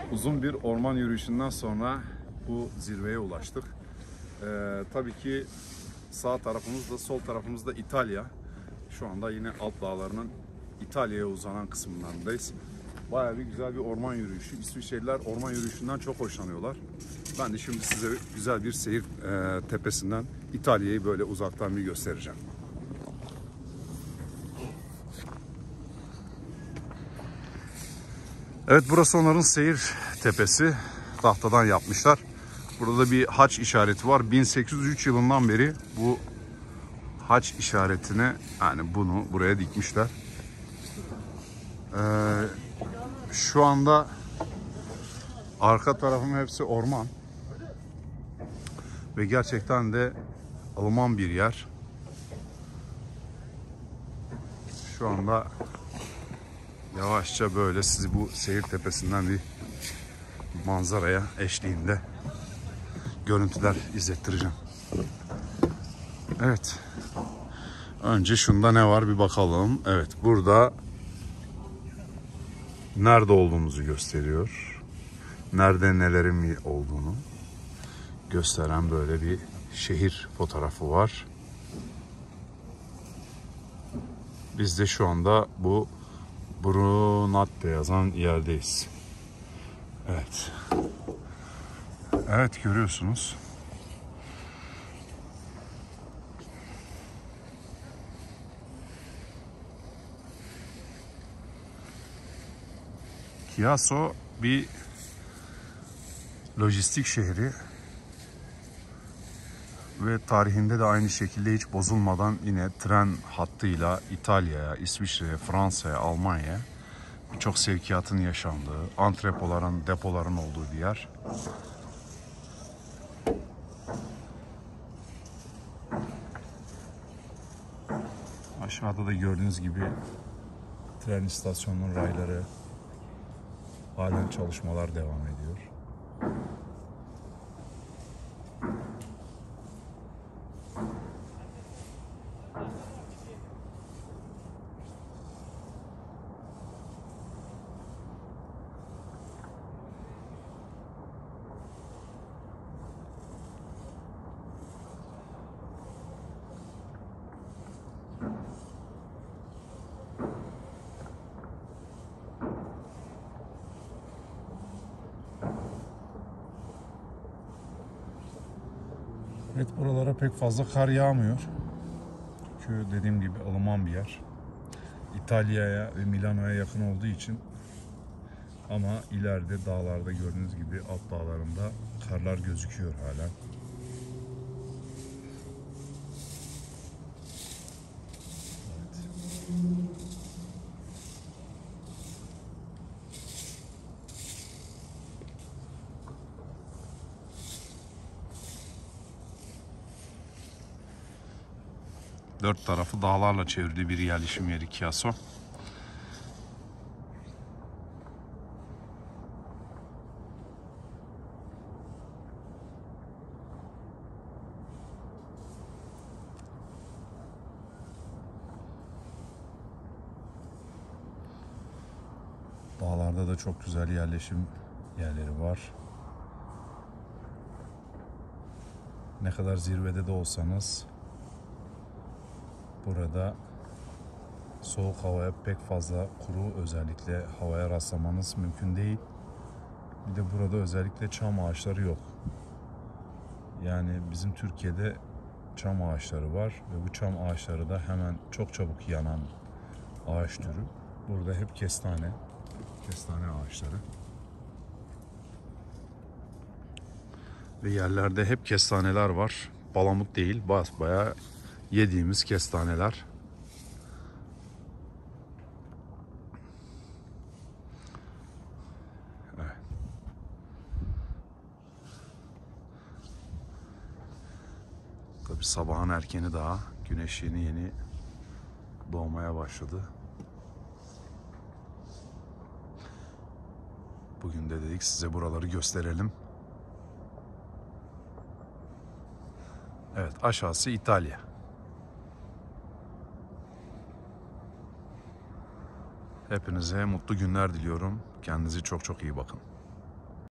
Uzun bir orman yürüyüşünden sonra bu zirveye ulaştık. Tabii ki sağ tarafımızda, sol tarafımızda İtalya. Şu anda yine Alp Dağları'nın İtalya'ya uzanan kısımlarındayız. Bayağı bir güzel bir orman yürüyüşü. İsviçreliler orman yürüyüşünden çok hoşlanıyorlar. Ben de şimdi size güzel bir seyir tepesinden İtalya'yı böyle uzaktan bir göstereceğim. Evet, burası onların seyir tepesi. Tahtadan yapmışlar. Burada bir haç işareti var. 1803 yılından beri bu haç işaretini, yani bunu buraya dikmişler. Şu anda arka tarafım hepsi orman. Ve gerçekten de ılıman bir yer. Şu anda yavaşça böyle sizi bu seyir tepesinden bir manzaraya eşliğinde görüntüler izlettireceğim. Evet. Önce şunda ne var bir bakalım. Evet, burada nerede olduğumuzu gösteriyor. Nerede nelerin olduğunu gösteren böyle bir şehir fotoğrafı var. Biz de şu anda bu Brunatte yazan yerdeyiz. Evet. Evet, görüyorsunuz. Chiasso bir lojistik şehri ve tarihinde de aynı şekilde hiç bozulmadan yine tren hattıyla İtalya'ya, İsviçre'ye, Fransa'ya, Almanya'ya birçok sevkiyatın yaşandığı, antrepoların, depoların olduğu bir yer. Aşağıda da gördüğünüz gibi tren istasyonunun rayları, halen çalışmalar devam ediyor. Evet, buralara pek fazla kar yağmıyor. Çünkü dediğim gibi ılıman bir yer. İtalya'ya ve Milano'ya yakın olduğu için, ama ileride dağlarda gördüğünüz gibi Alp dağlarında karlar gözüküyor hala. Evet. Dört tarafı dağlarla çevrili bir yerleşim yeri Chiasso. Dağlarda da çok güzel yerleşim yerleri var. Ne kadar zirvede de olsanız burada soğuk havaya pek fazla, kuru özellikle havaya rastlamanız mümkün değil. Bir de burada özellikle çam ağaçları yok. Yani bizim Türkiye'de çam ağaçları var ve bu çam ağaçları da hemen çok çabuk yanan ağaç türü. Burada hep kestane ağaçları. Ve yerlerde hep kestaneler var. Palamut değil, basbayağı yediğimiz kestaneler. Evet. Tabii sabahın erkeni daha. Güneş yeni doğmaya başladı. Bugün de dedik size buraları gösterelim. Evet, aşağısı İtalya. Hepinize mutlu günler diliyorum. Kendinize çok iyi bakın.